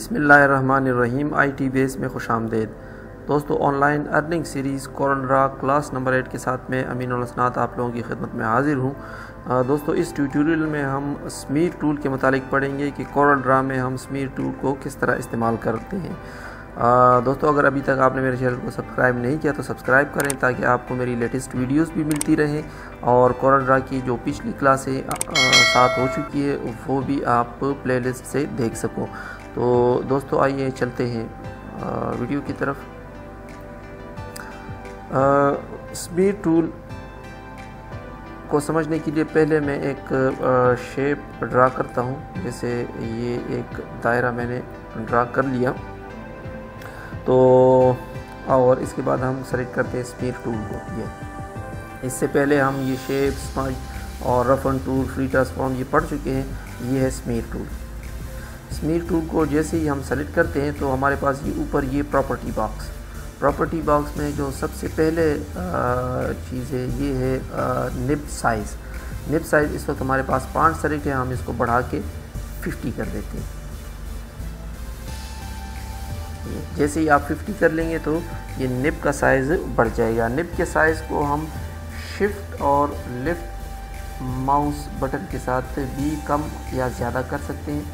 बिस्मिल्लाहिर्रहमानिर्रहीम IT base में खुशामदीद। दोस्तों, online earning series Corel draw class number 8 के साथ में अमीनुल हसनात आप लोगों की खिदमत में हाजिर हूँ। दोस्तों, इस ट्यूटोरियल में हम स्मीर टूल के मुतालिक पढ़ेंगे कि कोरल ड्रा में हम स्मीर टूल को किस तरह इस्तेमाल करते हैं। दोस्तों, अगर अभी तक आपने मेरे चैनल को सब्सक्राइब नहीं किया तो सब्सक्राइब करें ताकि आपको मेरी लेटेस्ट वीडियोस भी मिलती रहें और कोरल ड्रा की जो पिछली क्लासें साथ हो चुकी है वो भी आप प्लेलिस्ट से देख सको। तो दोस्तों, आइए चलते हैं वीडियो की तरफ। स्मीर टूल को समझने के लिए पहले मैं एक शेप ड्रा करता हूँ। जैसे ये एक दायरा मैंने ड्रा कर लिया, तो और इसके बाद हम सेलेक्ट करते हैं स्मीर टूल को। ये इससे पहले हम ये शेप, स्मज और roughen tool, free transform ये पढ़ चुके हैं। ये है स्मीर टूल। स्मीर टूल को जैसे ही हम सेलेक्ट करते हैं तो हमारे पास ये ऊपर ये प्रॉपर्टी बॉक्स में जो सबसे पहले चीज़ है ये है निब साइज़। इस वक्त हमारे पास 5 सेलेक्ट है, हम इसको बढ़ा के 50 कर देते हैं। जैसे ही आप 50 कर लेंगे तो ये निब का साइज़ बढ़ जाएगा। निब के साइज़ को हम शिफ्ट और लेफ्ट माउस बटन के साथ भी कम या ज़्यादा कर सकते हैं।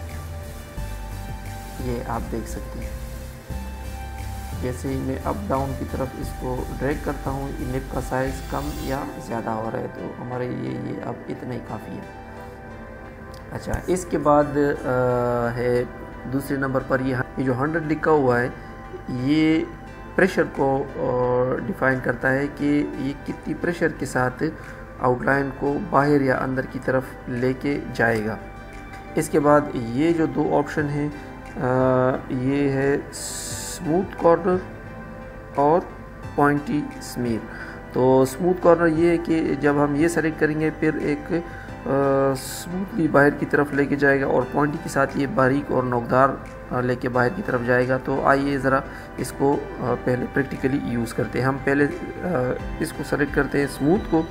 ये आप देख सकते हैं। जैसे ही मैं अप डाउन की तरफ इसको ड्रैग करता हूँ, निब का साइज़ कम या ज़्यादा हो रहा है, तो हमारे ये अब इतना ही काफ़ी है। अच्छा, इसके बाद है दूसरे नंबर पर ये जो 100 लिखा हुआ है, ये प्रेशर को डिफ़ाइन करता है कि ये कितनी प्रेशर के साथ आउटलाइन को बाहर या अंदर की तरफ लेके जाएगा। इसके बाद ये जो 2 ऑप्शन हैं, ये है स्मूथ कॉर्नर और पॉइंटी स्मीर। तो स्मूथ कॉर्नर ये है कि जब हम ये सेलेक्ट करेंगे फिर एक स्मूथली बाहर की तरफ लेके जाएगा, और पॉइंटी के साथ ये बारीक और नोकदार लेके बाहर की तरफ जाएगा। तो आइए ज़रा इसको पहले प्रैक्टिकली यूज़ करते हैं। हम पहले इसको सेलेक्ट करते हैं स्मूथ को।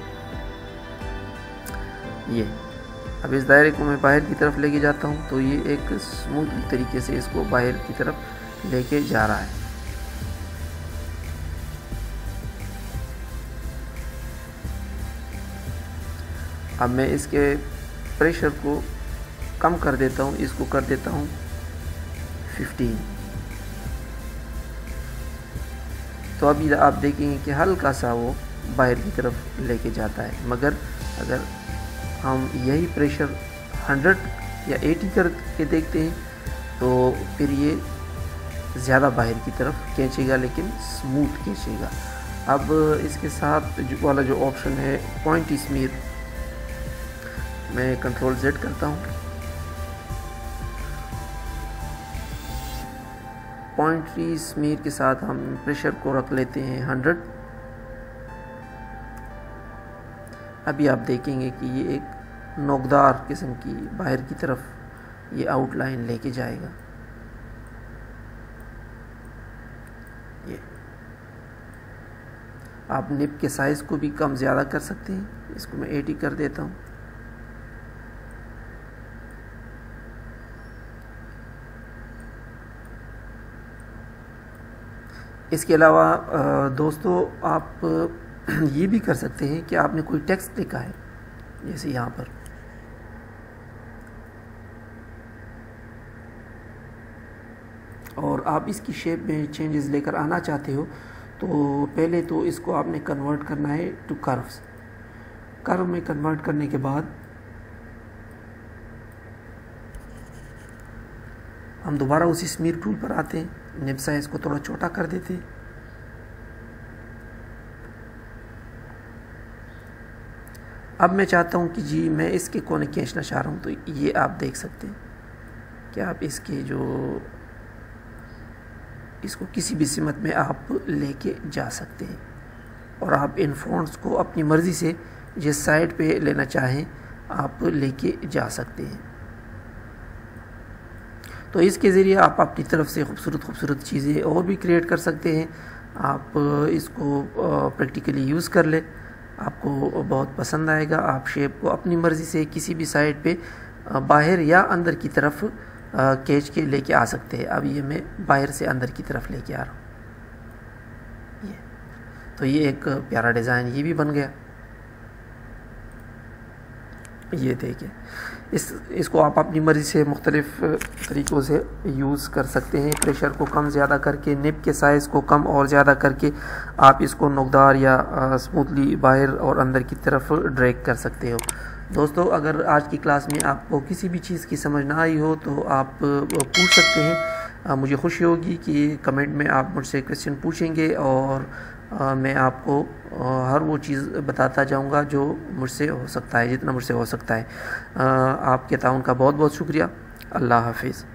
ये अब इस दायरे को मैं बाहर की तरफ लेके जाता हूँ तो ये एक स्मूथ तरीके से इसको बाहर की तरफ लेके जा रहा है। अब मैं इसके प्रेशर को कम कर देता हूँ, इसको कर देता हूँ 15। तो अभी आप देखेंगे कि हल्का सा वो बाहर की तरफ लेके जाता है, मगर अगर हम यही प्रेशर 100 या 80 करके देखते हैं तो फिर ये ज़्यादा बाहर की तरफ खींचेगा, लेकिन स्मूथ खींचेगा। अब इसके साथ वाला जो ऑप्शन है पॉइंटी स्मीर, मैं कंट्रोल Z करता हूँ। पॉइंटी स्मीर के साथ हम प्रेशर को रख लेते हैं 100। अभी आप देखेंगे कि ये एक नोकदार किस्म की बाहर की तरफ ये आउटलाइन लेके जाएगा। ये आप निब के साइज़ को भी कम ज़्यादा कर सकते हैं। इसको मैं 80 कर देता हूँ। इसके अलावा दोस्तों, आप ये भी कर सकते हैं कि आपने कोई टेक्स्ट लिखा है, जैसे यहाँ पर, और आप इसकी शेप में चेंजेस लेकर आना चाहते हो, तो पहले तो इसको आपने कन्वर्ट करना है टू कर्व में कन्वर्ट करने के बाद हम दोबारा उसी स्मीर टूल पर आते हैं, निब साइज को थोड़ा छोटा कर देते हैं। अब मैं चाहता हूं कि जी मैं इसके कोने खींचना चाह रहा हूं, तो ये आप देख सकते हैं कि आप इसके इसको किसी भी सिमत में आप लेके जा सकते हैं, और आप इन फ़ॉन्ट्स को अपनी मर्ज़ी से जिस साइड पे लेना चाहें आप लेके जा सकते हैं। तो इसके ज़रिए आप अपनी तरफ से खूबसूरत चीज़ें और भी क्रिएट कर सकते हैं। आप इसको प्रैक्टिकली यूज़ कर लें, आपको बहुत पसंद आएगा। आप शेप को अपनी मर्ज़ी से किसी भी साइड पे बाहर या अंदर की तरफ खींच के लेके आ सकते हैं। अब ये मैं बाहर से अंदर की तरफ लेके आ रहा हूँ। ये तो ये एक प्यारा डिज़ाइन ये भी बन गया। ये देखिए, इसको आप अपनी मर्ज़ी से मुख्तलिफ़ तरीक़ों से यूज़ कर सकते हैं। प्रेशर को कम ज़्यादा करके, निब के साइज़ को कम और ज़्यादा करके आप इसको नोकदार या स्मूथली बाहर और अंदर की तरफ ड्रैग कर सकते हो। दोस्तों, अगर आज की क्लास में आपको किसी भी चीज़ की समझ ना आई हो तो आप पूछ सकते हैं। मुझे खुशी होगी कि कमेंट में आप मुझसे क्वेश्चन पूछेंगे और मैं आपको हर वो चीज़ बताता जाऊंगा जो मुझसे हो सकता है, जितना मुझसे हो सकता है। आपके ताउन का बहुत बहुत शुक्रिया। अल्लाह हाफिज़।